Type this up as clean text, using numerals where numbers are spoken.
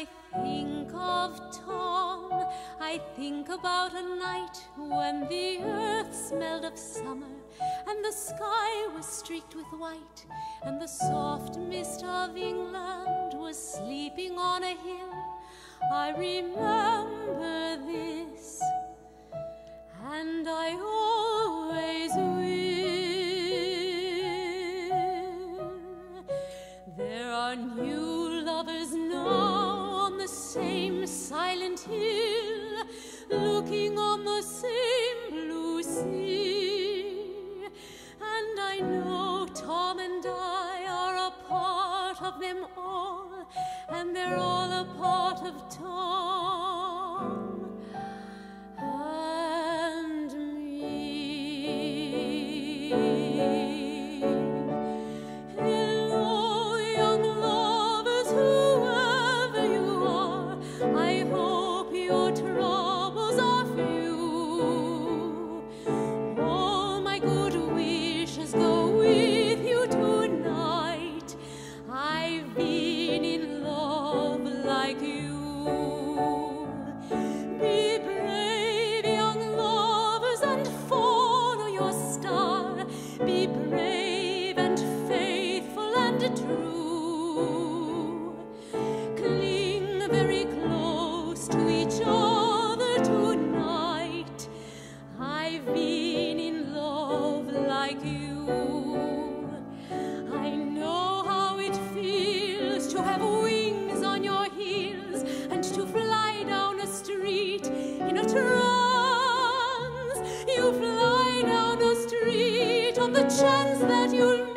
I think of Tom, I think about a night when the earth smelled of summer, and the sky was streaked with white, and the soft mist of England was sleeping on a hill. I remember this, and I always will. There are new lovers now on the same silent hill, looking on the same blue sea. And I know Tom and I are a part of them all, and they're all a part of Tom and me. Hello, young lovers, whoever you are, I hope your troubles are few. All my good wishes go with you tonight. I've been in love like you. Be brave, young lovers, and follow your star. Be brave and faithful and true. Cling very close to each other tonight. I've been in love like you. I know how it feels to have wings on your heels and to fly down a street in a trance. You fly down a street on the chance that you'll